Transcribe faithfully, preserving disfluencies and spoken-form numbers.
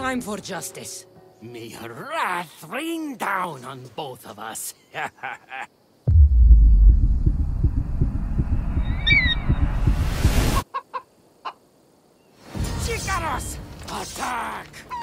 Time for justice. May her wrath rain down on both of us. Chicaros! Attack!